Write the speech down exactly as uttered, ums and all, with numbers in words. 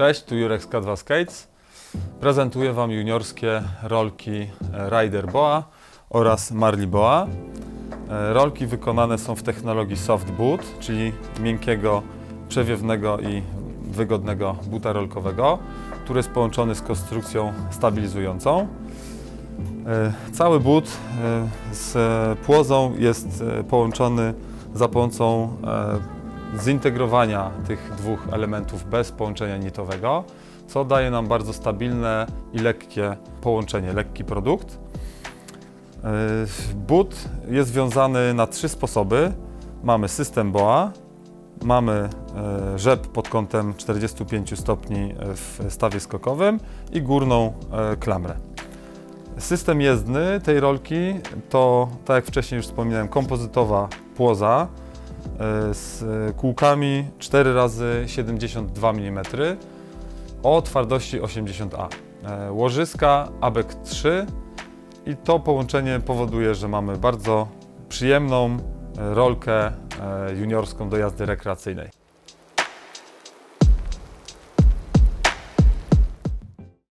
Cześć, tu Jurek z K dwa Skates. Prezentuję Wam juniorskie rolki Rider Boa oraz Marley Boa. Rolki wykonane są w technologii soft boot, czyli miękkiego, przewiewnego i wygodnego buta rolkowego, który jest połączony z konstrukcją stabilizującą. Cały but z płozą jest połączony za pomocą zintegrowania tych dwóch elementów bez połączenia nitowego, co daje nam bardzo stabilne i lekkie połączenie, lekki produkt. But jest związany na trzy sposoby. Mamy system Boa, mamy rzep pod kątem czterdziestu pięciu stopni w stawie skokowym i górną klamrę. System jezdny tej rolki to, tak jak wcześniej już wspominałem, kompozytowa płoza z kółkami cztery razy siedemdziesiąt dwa milimetry o twardości osiemdziesiąt A. Łożyska A B E K trzy i to połączenie powoduje, że mamy bardzo przyjemną rolkę juniorską do jazdy rekreacyjnej.